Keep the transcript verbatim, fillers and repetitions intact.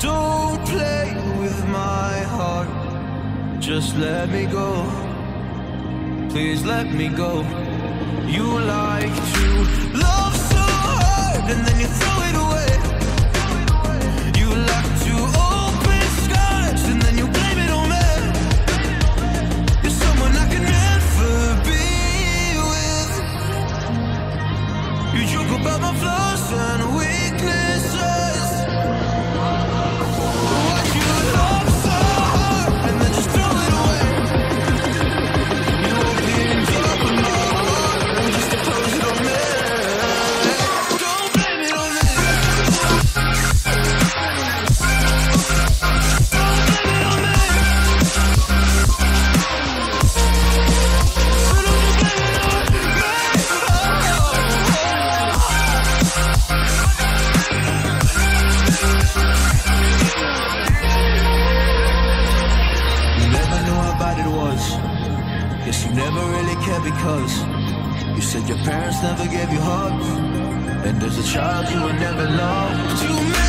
Don't play with my heart. Just let me go. Please let me go. You like to love so hard and then you throw it away. You like to open skies and then you blame it on me. You're someone I can never be with. You joke about my flaws and weaknesses. Watch you love so hard and then just throw it away. You opened up my heart and just to close it on me. Don't blame it on me. Don't blame it on me. So don't you blame it on me. You never knew how bad it was. Guess you never really cared because you said your parents never gave you hugs, and as a child you were never loved. You